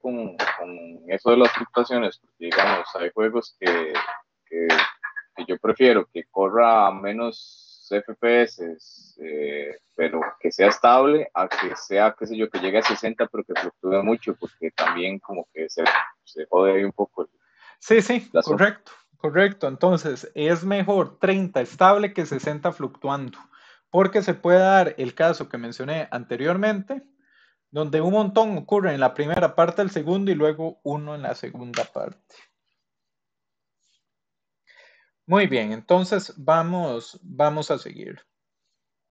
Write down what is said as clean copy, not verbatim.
con eso de las fluctuaciones, porque digamos, hay juegos que, que yo prefiero que corra a menos FPS, pero que sea estable, a que sea, qué sé yo, que llegue a 60, pero que fluctúe mucho, porque también como que se jode ahí un poco Sí, sí, el asunto. correcto, correcto. Entonces, es mejor 30 estable que 60 fluctuando, porque se puede dar el caso que mencioné anteriormente, donde un montón ocurre en la primera parte del segundo y luego uno en la segunda parte. Muy bien, entonces vamos a seguir.